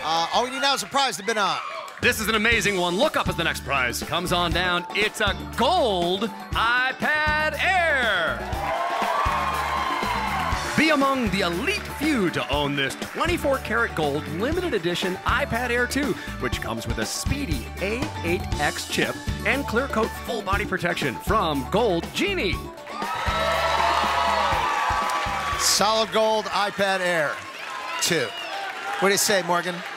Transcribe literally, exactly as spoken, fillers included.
Uh, all we need now is a prize to bid on. This is an amazing one. Look up as the next prize comes on down. It's a gold iPad Air. Be among the elite few to own this twenty-four karat gold limited edition iPad Air two, which comes with a speedy A eight X chip and clear coat full body protection from Goldgenie. Solid gold iPad Air two. What do you say, Morgan?